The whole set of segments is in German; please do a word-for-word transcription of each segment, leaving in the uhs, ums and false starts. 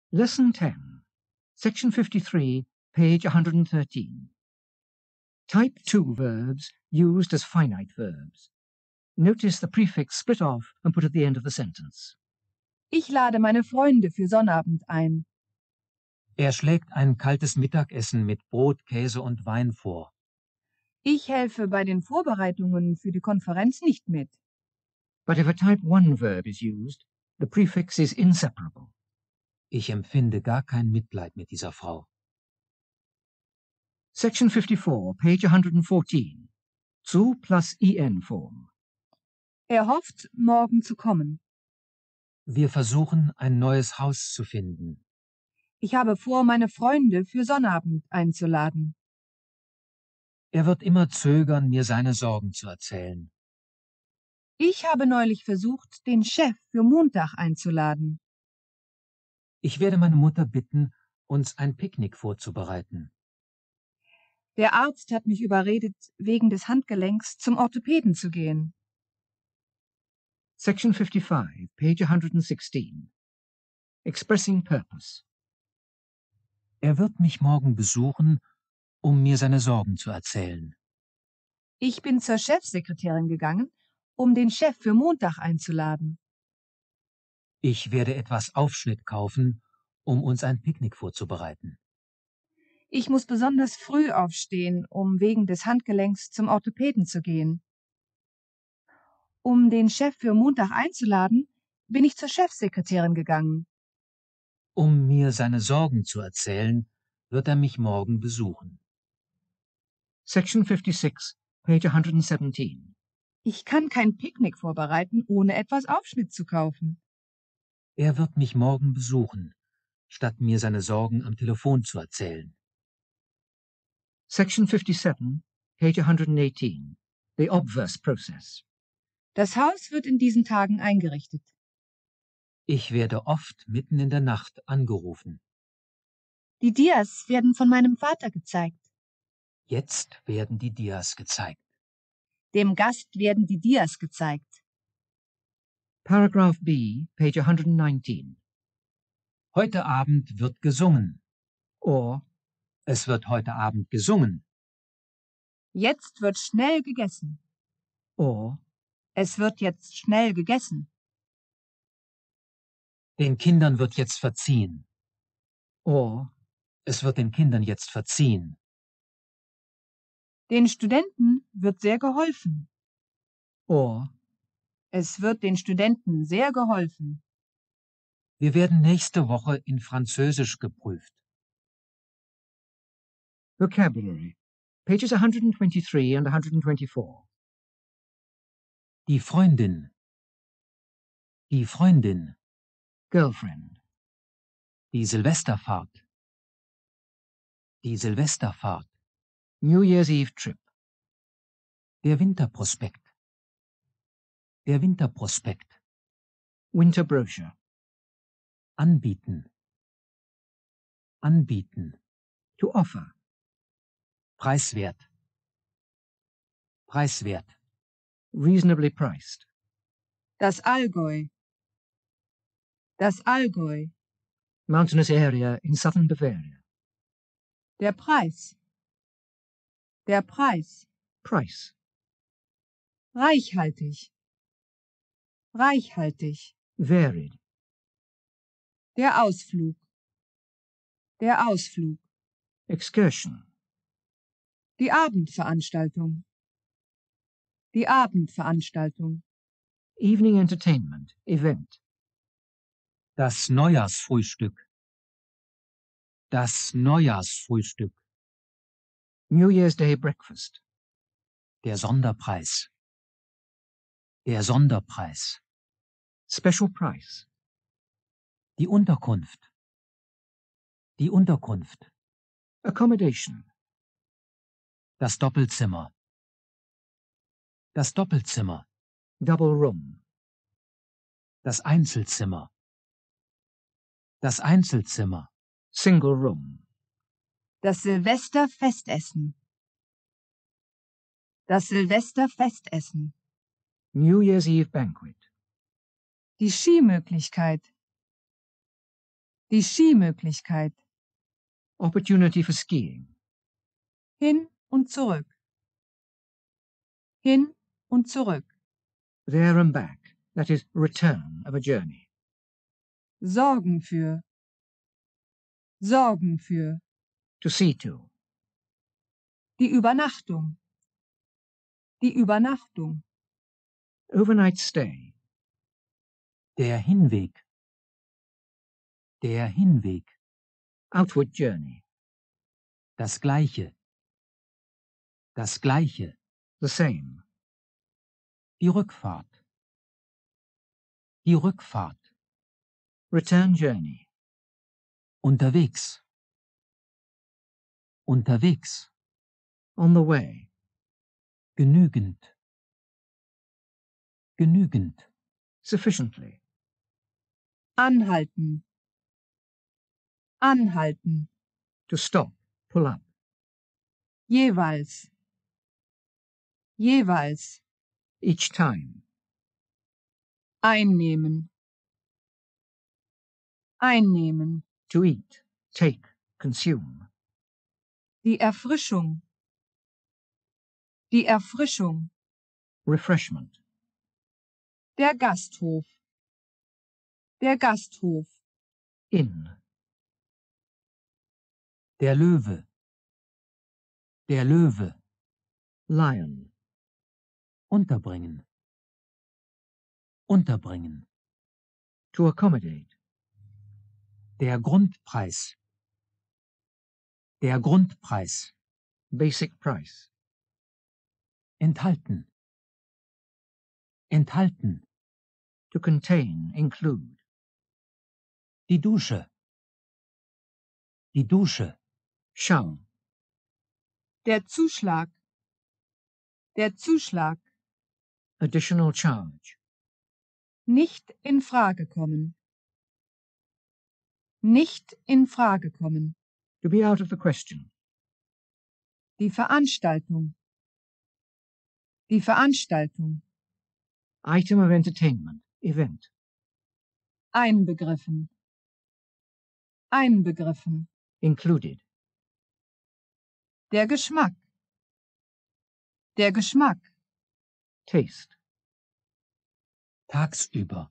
Lesson ten, Section fifty-three, page one hundred thirteen. Type two verbs used as finite verbs. Notice the prefix split off and put at the end of the sentence. Ich lade meine Freunde für Sonnabend ein. Er schlägt ein kaltes Mittagessen mit Brot, Käse und Wein vor. Ich helfe bei den Vorbereitungen für die Konferenz nicht mit. But if a type one verb is used, the prefix is inseparable. Ich empfinde gar kein Mitleid mit dieser Frau. Section fifty-four, page one hundred fourteen. Zu plus en form. Er hofft, morgen zu kommen. Wir versuchen, ein neues Haus zu finden. Ich habe vor, meine Freunde für Sonnabend einzuladen. Er wird immer zögern, mir seine Sorgen zu erzählen. Ich habe neulich versucht, den Chef für Montag einzuladen. Ich werde meine Mutter bitten, uns ein Picknick vorzubereiten. Der Arzt hat mich überredet, wegen des Handgelenks zum Orthopäden zu gehen. Section fifty-five, page one hundred sixteen. Expressing purpose. Er wird mich morgen besuchen, um mir seine Sorgen zu erzählen. Ich bin zur Chefsekretärin gegangen, um den Chef für Montag einzuladen. Ich werde etwas Aufschnitt kaufen, um uns ein Picknick vorzubereiten. Ich muss besonders früh aufstehen, um wegen des Handgelenks zum Orthopäden zu gehen. Um den Chef für Montag einzuladen, bin ich zur Chefsekretärin gegangen. Um mir seine Sorgen zu erzählen, wird er mich morgen besuchen. Section fifty-six, page one hundred seventeen. Ich kann kein Picknick vorbereiten, ohne etwas Aufschnitt zu kaufen. Er wird mich morgen besuchen, statt mir seine Sorgen am Telefon zu erzählen. Section fifty-seven, page one hundred eighteen. The obverse process. Das Haus wird in diesen Tagen eingerichtet. Ich werde oft mitten in der Nacht angerufen. Die Dias werden von meinem Vater gezeigt. Jetzt werden die Dias gezeigt. Dem Gast werden die Dias gezeigt. Paragraph B, page one hundred nineteen. Heute Abend wird gesungen. Or, Es wird heute Abend gesungen. Jetzt wird schnell gegessen. or, Es wird jetzt schnell gegessen. Den Kindern wird jetzt verziehen. or, Es wird den Kindern jetzt verziehen. Den Studenten wird sehr geholfen. or, Es wird den Studenten sehr geholfen. Wir werden nächste Woche in Französisch geprüft. vocabulary. Pages one hundred twenty-three and one hundred twenty-four. Die Freundin. Die Freundin. Girlfriend. Die Silvesterfahrt. Die Silvesterfahrt. New Year's Eve trip. Der Winterprospekt. Der Winterprospekt. Winter brochure. Anbieten. Anbieten. To offer. Preiswert. Preiswert. Reasonably priced. Das Allgäu. Das Allgäu. Mountainous area in southern Bavaria. Der Preis. Der Preis. Price. Reichhaltig. Reichhaltig. Varied. Der Ausflug. Der Ausflug. Excursion. Die Abendveranstaltung. Die Abendveranstaltung. Evening entertainment. Event. Das Neujahrsfrühstück. Das Neujahrsfrühstück. New Year's Day breakfast. Der Sonderpreis. Der Sonderpreis. Special price. Die Unterkunft. Die Unterkunft. Accommodation. Das Doppelzimmer. Das Doppelzimmer. Double room. Das Einzelzimmer. Das Einzelzimmer. Single room. Das Silvesterfestessen. Das Silvesterfestessen. New Year's Eve banquet. Die Skimöglichkeit. Die Skimöglichkeit. Opportunity for skiing. Hin und zurück. Hin und zurück. There and back. That is, return of a journey. Sorgen für. Sorgen für. To see to. Die Übernachtung. Die Übernachtung. Overnight stay. Der Hinweg. Der Hinweg. Outward journey. Das Gleiche. Das Gleiche. The same. Die Rückfahrt. Die Rückfahrt. Return journey. Unterwegs. Unterwegs. On the way. Genügend. Genügend. Sufficiently. Anhalten. Anhalten. To stop. Pull up. Jeweils. Jeweils. Each time. Einnehmen. Einnehmen. To eat. Take. Consume. Die Erfrischung. Die Erfrischung. Refreshment. Der Gasthof. Der Gasthof. Inn. Der Löwe. Der Löwe. Lion. Unterbringen. Unterbringen. To accommodate. Der Grundpreis. Der Grundpreis. Basic price. Enthalten. Enthalten. To contain. Include. Die Dusche. Die Dusche. Shower. Der Zuschlag. Der Zuschlag. Additional charge. Nicht in Frage kommen. Nicht in Frage kommen. To be out of the question. Die Veranstaltung. Die Veranstaltung. Item of entertainment. Event. Einbegriffen. Einbegriffen. Included. Der Geschmack. Der Geschmack. Taste. Tagsüber.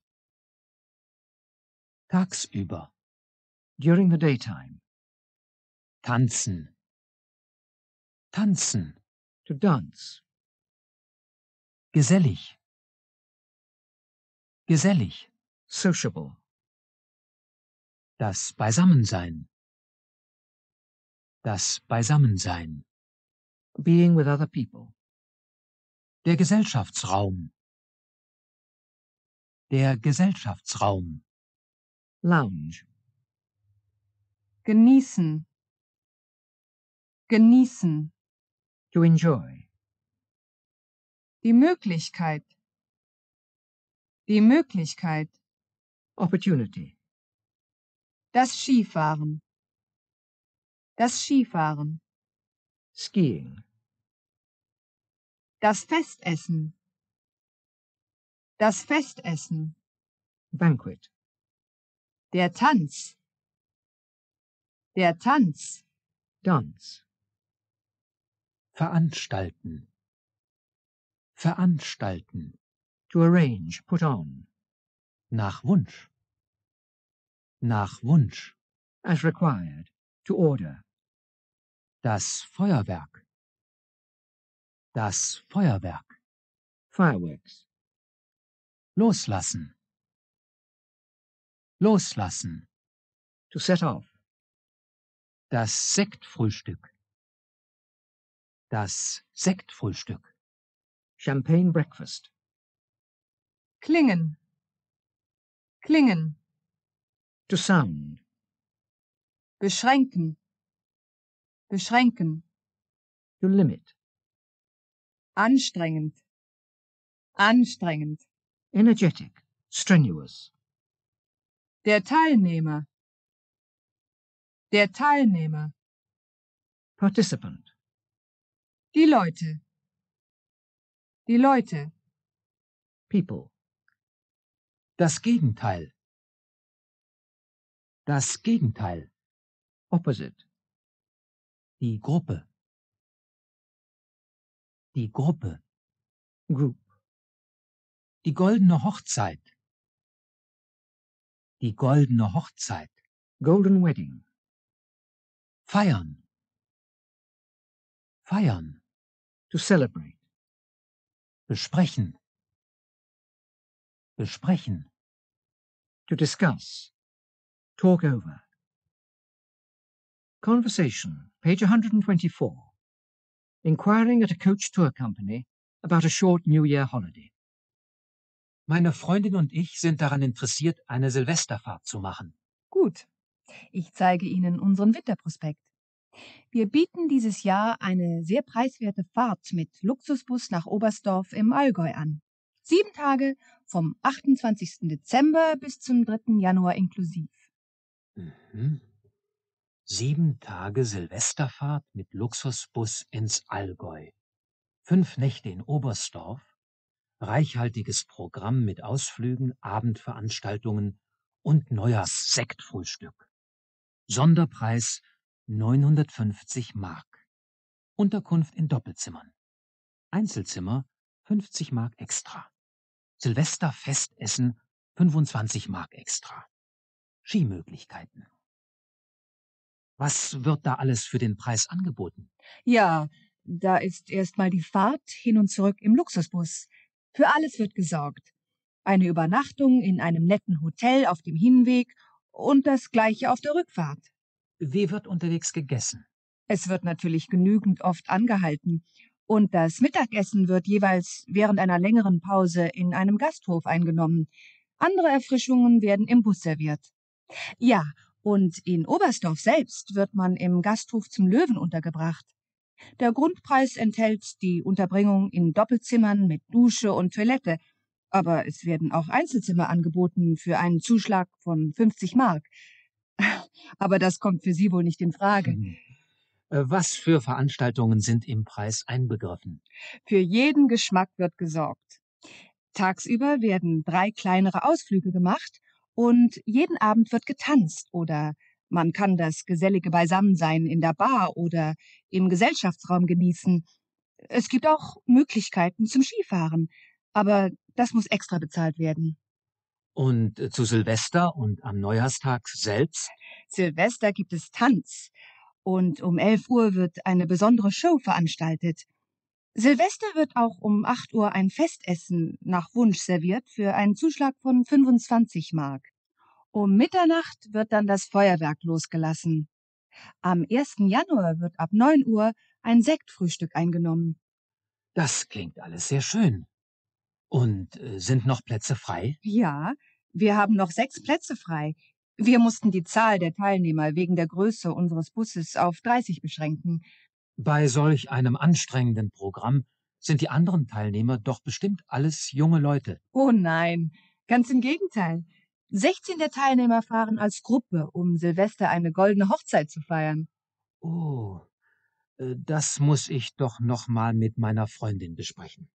Tagsüber. During the daytime. Tanzen. Tanzen. To dance. Gesellig. Gesellig. Sociable. Das Beisammensein. Das Beisammensein. Being with other people. Der Gesellschaftsraum. Der Gesellschaftsraum. Lounge. Genießen. Genießen. To enjoy. Die Möglichkeit. Die Möglichkeit. Opportunity. Das Skifahren. Das Skifahren. Skiing. Das Festessen. Das Festessen. Banquet. Der Tanz. Der Tanz. Dance. Veranstalten. Veranstalten. To arrange. Put on. Nach Wunsch. Nach Wunsch. As required. To order. Das Feuerwerk. Das Feuerwerk. Fireworks. Loslassen. Loslassen. To set off. Das Sektfrühstück. Das Sektfrühstück. Champagne breakfast. Klingen. Klingen. To sound. Beschränken. Beschränken. To limit. Anstrengend. Anstrengend. Energetic. Strenuous. Der Teilnehmer. Der Teilnehmer. Participant. Die Leute. Die Leute. People. Das Gegenteil. Das Gegenteil. Opposite. Die Gruppe. Die Gruppe. Group. Die goldene Hochzeit. Die goldene Hochzeit. Golden wedding. Feiern. Feiern. To celebrate. Besprechen. Besprechen. To discuss. Talk over. Conversation, page one hundred twenty-four. Inquiring at a coach tour company about a short New Year holiday. Meine Freundin und ich sind daran interessiert, eine Silvesterfahrt zu machen. Gut. Ich zeige Ihnen unseren Winterprospekt. Wir bieten dieses Jahr eine sehr preiswerte Fahrt mit Luxusbus nach Oberstdorf im Allgäu an. Sieben Tage vom achtundzwanzigsten Dezember bis zum dritten Januar inklusiv. Mhm. Sieben Tage Silvesterfahrt mit Luxusbus ins Allgäu. Fünf Nächte in Oberstdorf. Reichhaltiges Programm mit Ausflügen, Abendveranstaltungen und Neujahrssektfrühstück. Sonderpreis neunhundertfünfzig Mark. Unterkunft in Doppelzimmern. Einzelzimmer fünfzig Mark extra. Silvesterfestessen fünfundzwanzig Mark extra. Skimöglichkeiten. Was wird da alles für den Preis angeboten? Ja, da ist erstmal die Fahrt hin und zurück im Luxusbus. Für alles wird gesorgt. Eine Übernachtung in einem netten Hotel auf dem Hinweg und das gleiche auf der Rückfahrt. Wie wird unterwegs gegessen? Es wird natürlich genügend oft angehalten. Und das Mittagessen wird jeweils während einer längeren Pause in einem Gasthof eingenommen. Andere Erfrischungen werden im Bus serviert. Ja, und in Oberstdorf selbst wird man im Gasthof zum Löwen untergebracht. Der Grundpreis enthält die Unterbringung in Doppelzimmern mit Dusche und Toilette, aber es werden auch Einzelzimmer angeboten für einen Zuschlag von fünfzig Mark. Aber das kommt für Sie wohl nicht in Frage. Hm. Was für Veranstaltungen sind im Preis einbegriffen? Für jeden Geschmack wird gesorgt. Tagsüber werden drei kleinere Ausflüge gemacht und jeden Abend wird getanzt oder man kann das gesellige Beisammensein in der Bar oder im Gesellschaftsraum genießen. Es gibt auch Möglichkeiten zum Skifahren, aber das muss extra bezahlt werden. Und äh, zu Silvester und am Neujahrstag selbst? Silvester gibt es Tanz und um elf Uhr wird eine besondere Show veranstaltet. Silvester wird auch um acht Uhr ein Festessen nach Wunsch serviert für einen Zuschlag von fünfundzwanzig Mark. Um Mitternacht wird dann das Feuerwerk losgelassen. Am ersten Januar wird ab neun Uhr ein Sektfrühstück eingenommen. Das klingt alles sehr schön. Und äh, sind noch Plätze frei? Ja, wir haben noch sechs Plätze frei. Wir mussten die Zahl der Teilnehmer wegen der Größe unseres Busses auf dreißig beschränken. Bei solch einem anstrengenden Programm sind die anderen Teilnehmer doch bestimmt alles junge Leute. Oh nein, ganz im Gegenteil. sechzehn der Teilnehmer fahren als Gruppe, um Silvester eine goldene Hochzeit zu feiern. Oh, äh, das muss ich doch noch mal mit meiner Freundin besprechen.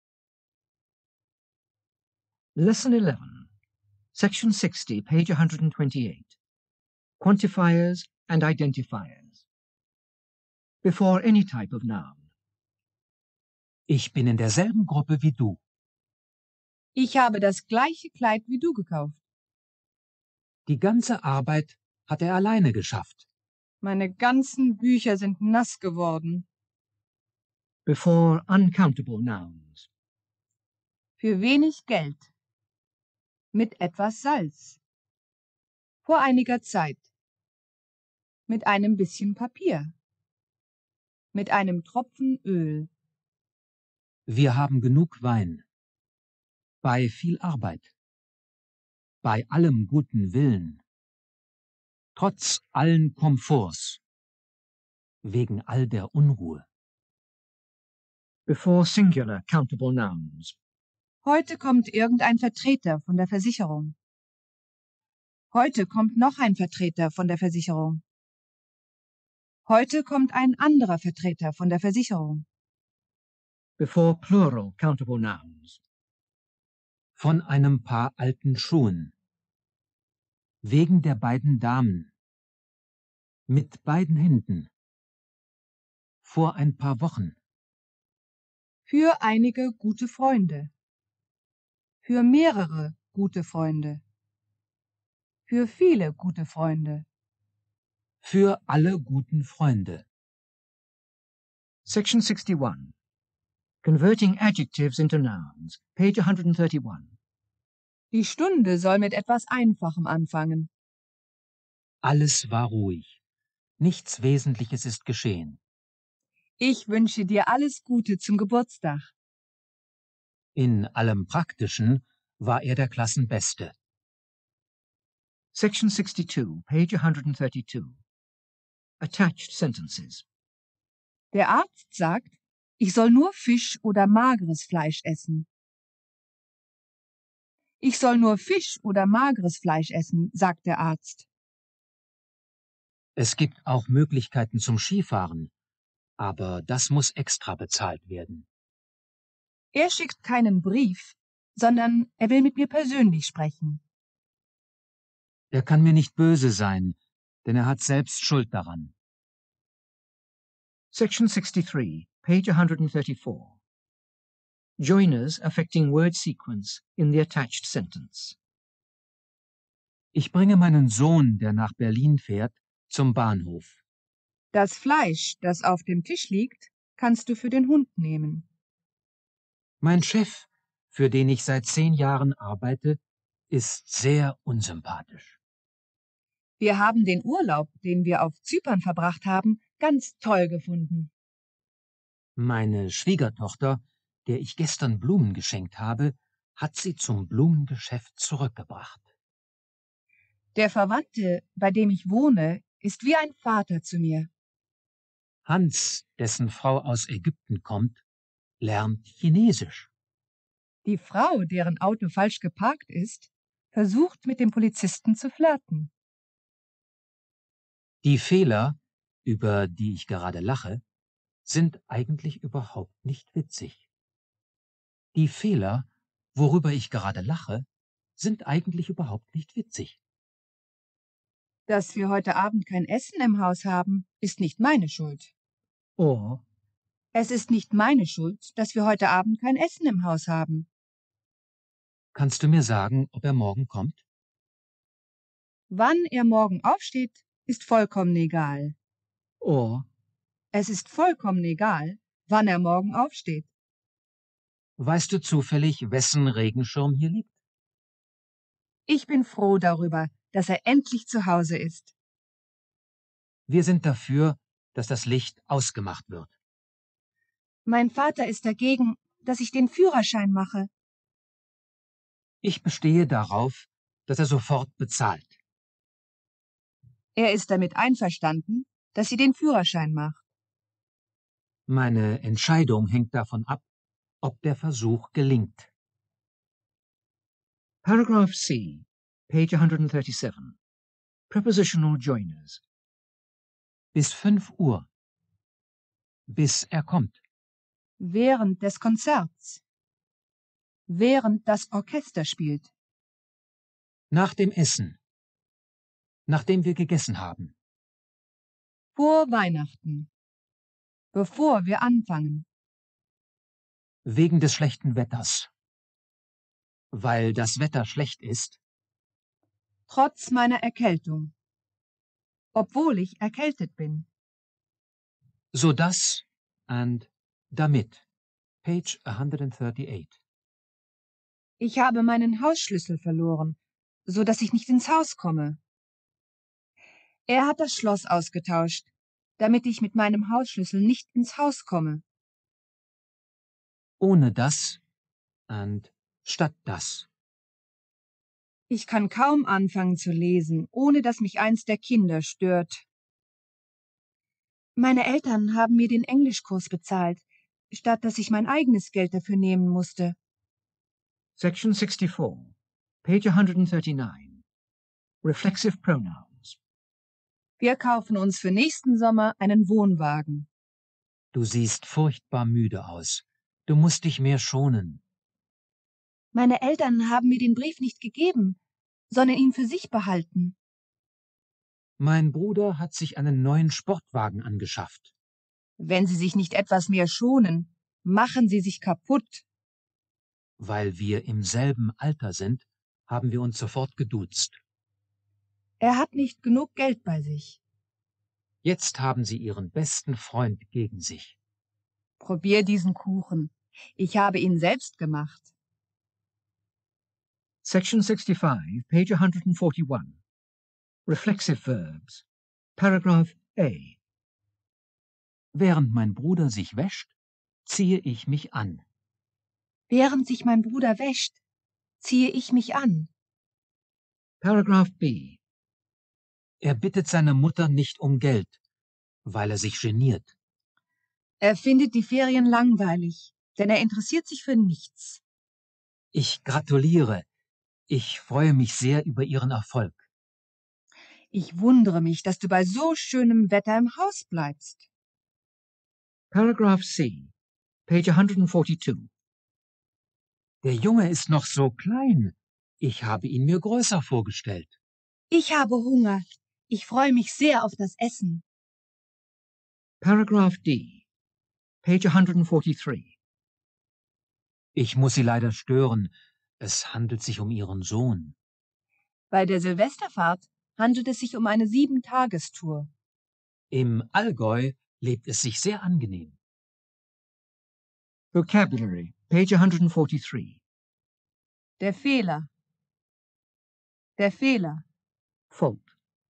Lesson eleven. Section sixty, page one hundred twenty-eight. Quantifiers and identifiers. Before any type of noun. Ich bin in derselben Gruppe wie du. Ich habe das gleiche Kleid wie du gekauft. Die ganze Arbeit hat er alleine geschafft. Meine ganzen Bücher sind nass geworden. Before uncountable nouns. Für wenig Geld. Mit etwas Salz. Vor einiger Zeit. Mit einem bisschen Papier. Mit einem Tropfen Öl. Wir haben genug Wein. Bei viel Arbeit. Bei allem guten Willen. Trotz allen Komforts. Wegen all der Unruhe. Before singular countable nouns. Heute kommt irgendein Vertreter von der Versicherung. Heute kommt noch ein Vertreter von der Versicherung. Heute kommt ein anderer Vertreter von der Versicherung. Before plural countable nouns. Von einem Paar alten Schuhen. Wegen der beiden Damen. Mit beiden Händen. Vor ein paar Wochen. Für einige gute Freunde. Für mehrere gute Freunde. Für viele gute Freunde. Für alle guten Freunde. Section sixty-one. Converting adjectives into nouns. Page one hundred thirty-one. Die Stunde soll mit etwas Einfachem anfangen. Alles war ruhig. Nichts Wesentliches ist geschehen. Ich wünsche dir alles Gute zum Geburtstag. In allem Praktischen war er der Klassenbeste. Section sixty-two, page one hundred thirty-two. Attached sentences. Der Arzt sagt, ich soll nur Fisch oder mageres Fleisch essen. Ich soll nur Fisch oder mageres Fleisch essen, sagt der Arzt. Es gibt auch Möglichkeiten zum Skifahren, aber das muss extra bezahlt werden. Er schickt keinen Brief, sondern er will mit mir persönlich sprechen. Er kann mir nicht böse sein, denn er hat selbst Schuld daran. Section sixty-three, page one hundred thirty-four. Joiners affecting word sequence in the attached sentence. Ich bringe meinen Sohn, der nach Berlin fährt, zum Bahnhof. Das Fleisch, das auf dem Tisch liegt, kannst du für den Hund nehmen. Mein Chef, für den ich seit zehn Jahren arbeite, ist sehr unsympathisch. Wir haben den Urlaub, den wir auf Zypern verbracht haben, ganz toll gefunden. Meine Schwiegertochter, der ich gestern Blumen geschenkt habe, hat sie zum Blumengeschäft zurückgebracht. Der Verwandte, bei dem ich wohne, ist wie ein Vater zu mir. Hans, dessen Frau aus Ägypten kommt, lernt Chinesisch. Die Frau, deren Auto falsch geparkt ist, versucht mit dem Polizisten zu flirten. Die Fehler, über die ich gerade lache, sind eigentlich überhaupt nicht witzig. Die Fehler, worüber ich gerade lache, sind eigentlich überhaupt nicht witzig. Dass wir heute Abend kein Essen im Haus haben, ist nicht meine Schuld. Or, Es ist nicht meine Schuld, dass wir heute Abend kein Essen im Haus haben. Kannst du mir sagen, ob er morgen kommt? Wann er morgen aufsteht, ist vollkommen egal. or, Es ist vollkommen egal, wann er morgen aufsteht. Weißt du zufällig, wessen Regenschirm hier liegt? Ich bin froh darüber, dass er endlich zu Hause ist. Wir sind dafür, dass das Licht ausgemacht wird. Mein Vater ist dagegen, dass ich den Führerschein mache. Ich bestehe darauf, dass er sofort bezahlt. Er ist damit einverstanden, dass sie den Führerschein macht. Meine Entscheidung hängt davon ab, ob der Versuch gelingt. paragraph C, page one hundred thirty-seven. Prepositional joiners. Bis fünf Uhr. Bis er kommt. Während des Konzerts. Während das Orchester spielt. Nach dem Essen. Nachdem wir gegessen haben. Vor Weihnachten. Bevor wir anfangen. Wegen des schlechten Wetters. Weil das Wetter schlecht ist. Trotz meiner Erkältung. Obwohl ich erkältet bin. So dass and damit. Page one hundred thirty-eight. Ich habe meinen Hausschlüssel verloren, so dass ich nicht ins Haus komme. Er hat das Schloss ausgetauscht, damit ich mit meinem Hausschlüssel nicht ins Haus komme. Ohne das and statt das. Ich kann kaum anfangen zu lesen, ohne dass mich eins der Kinder stört. Meine Eltern haben mir den Englischkurs bezahlt, statt dass ich mein eigenes Geld dafür nehmen musste. Section sixty-four, page one hundred thirty-nine. Reflexive pronouns. Wir kaufen uns für nächsten Sommer einen Wohnwagen. Du siehst furchtbar müde aus. Du musst dich mehr schonen. Meine Eltern haben mir den Brief nicht gegeben, sondern ihn für sich behalten. Mein Bruder hat sich einen neuen Sportwagen angeschafft. Wenn Sie sich nicht etwas mehr schonen, machen Sie sich kaputt. Weil wir im selben Alter sind, haben wir uns sofort geduzt. Er hat nicht genug Geld bei sich. Jetzt haben sie ihren besten Freund gegen sich. Probier diesen Kuchen. Ich habe ihn selbst gemacht. Section sixty-five, page one forty-one. Reflexive verbs. Paragraph A. Während mein Bruder sich wäscht, ziehe ich mich an. Während sich mein Bruder wäscht, ziehe ich mich an. Paragraph B. Er bittet seine Mutter nicht um Geld, weil er sich geniert. Er findet die Ferien langweilig, denn er interessiert sich für nichts. Ich gratuliere. Ich freue mich sehr über Ihren Erfolg. Ich wundere mich, dass du bei so schönem Wetter im Haus bleibst. Paragraph C. Page one forty-two. Der Junge ist noch so klein. Ich habe ihn mir größer vorgestellt. Ich habe Hunger. Ich freue mich sehr auf das Essen. Paragraph D. Page one forty-three. Ich muss Sie leider stören. Es handelt sich um Ihren Sohn. Bei der Silvesterfahrt handelt es sich um eine Sieben-Tagestour. Im Allgäu lebt es sich sehr angenehm. Vocabulary, page one forty-three. Der Fehler. Der Fehler. Fault.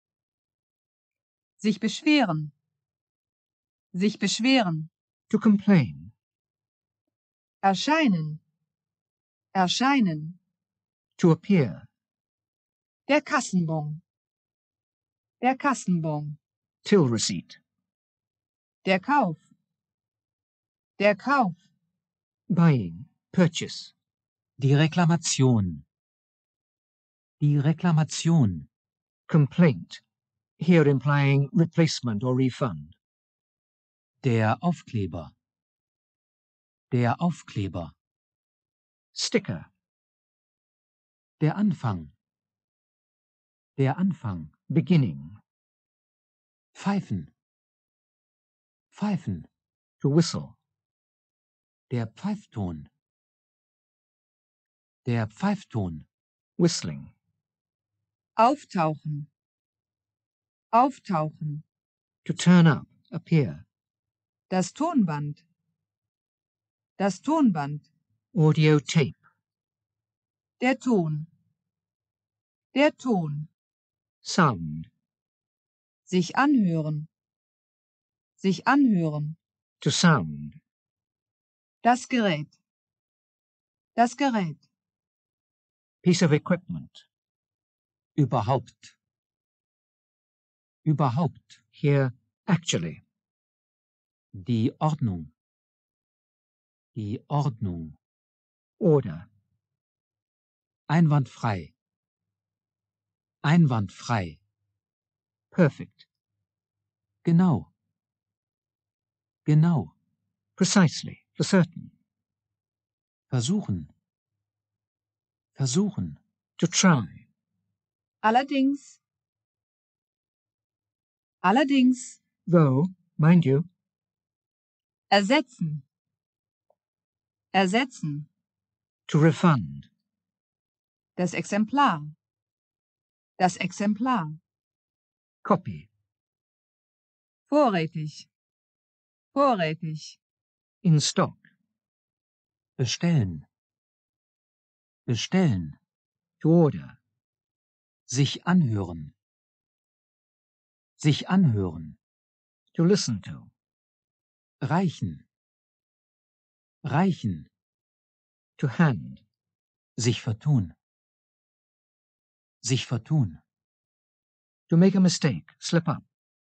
Sich beschweren. Sich beschweren. To complain. Erscheinen. Erscheinen. To appear. Der Kassenbon. Der Kassenbon. Till receipt. Der Kauf. Der Kauf. Buying. Purchase. Die Reklamation. Die Reklamation. Complaint. Here implying replacement or refund. Der Aufkleber. Der Aufkleber. Sticker. Der Anfang. Der Anfang. Beginning. Pfeifen. Pfeifen. To whistle. Der Pfeifton. Der Pfeifton. Whistling. Auftauchen. Auftauchen. To turn up. Appear. Das Tonband. Das Tonband. Audio tape. Der Ton. Der Ton. Sound. Sich anhören. Sich anhören. To sound. Das Gerät. Das Gerät. Piece of equipment. Überhaupt. Überhaupt. Here, actually. Die Ordnung. Die Ordnung. Order. Einwandfrei. Einwandfrei. Perfect. Genau. Genau. Precisely. For certain. Versuchen. Versuchen. To try. Allerdings. Allerdings. Though, mind you. Ersetzen. Ersetzen. To refund. Das Exemplar. Das Exemplar. Copy. Vorrätig. Vorrätig. In stock. Bestellen. Bestellen. To order. Sich anhören. Sich anhören. To listen to. Reichen. Reichen. To hand. Sich vertun. Sich vertun. To make a mistake. Slip up.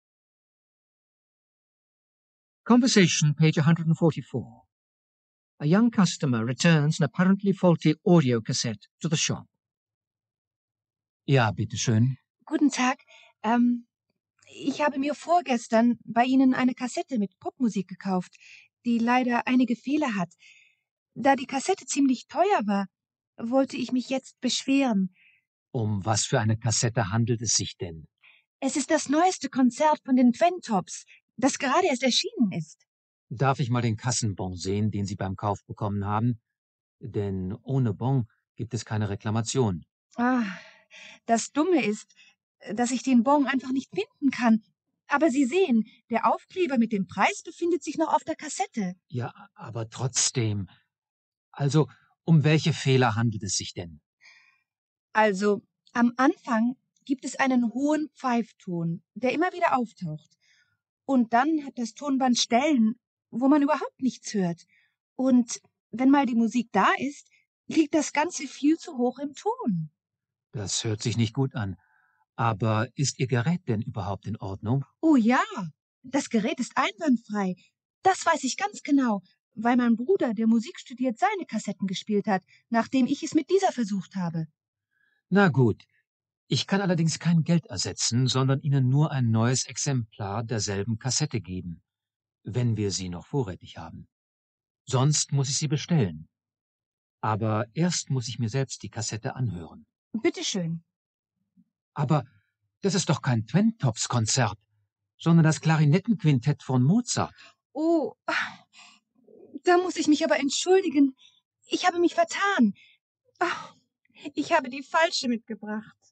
Conversation, page one forty-four. A young customer returns an apparently faulty audio cassette to the shop. Ja, bitteschön. Guten Tag. Ähm, ich habe mir vorgestern bei Ihnen eine Kassette mit Popmusik gekauft, die leider einige Fehler hat. Da die Kassette ziemlich teuer war, wollte ich mich jetzt beschweren. Um was für eine Kassette handelt es sich denn? Es ist das neueste Konzert von den Twentops, das gerade erst erschienen ist. Darf ich mal den Kassenbon sehen, den Sie beim Kauf bekommen haben? Denn ohne Bon gibt es keine Reklamation. Ah, das Dumme ist, dass ich den Bon einfach nicht finden kann. Aber Sie sehen, der Aufkleber mit dem Preis befindet sich noch auf der Kassette. Ja, aber trotzdem. Also, um welche Fehler handelt es sich denn? Also, am Anfang gibt es einen hohen Pfeifton, der immer wieder auftaucht. Und dann hat das Tonband Stellen, wo man überhaupt nichts hört. Und wenn mal die Musik da ist, liegt das Ganze viel zu hoch im Ton. Das hört sich nicht gut an. Aber ist Ihr Gerät denn überhaupt in Ordnung? Oh ja, das Gerät ist einwandfrei. Das weiß ich ganz genau, weil mein Bruder, der Musik studiert, seine Kassetten gespielt hat, nachdem ich es mit dieser versucht habe. Na gut. Ich kann allerdings kein Geld ersetzen, sondern Ihnen nur ein neues Exemplar derselben Kassette geben, wenn wir sie noch vorrätig haben. Sonst muss ich sie bestellen. Aber erst muss ich mir selbst die Kassette anhören. Bitteschön. Aber das ist doch kein Twentops-Konzert, sondern das Klarinettenquintett von Mozart. Oh, da muss ich mich aber entschuldigen. Ich habe mich vertan. Ach, ich habe die falsche mitgebracht.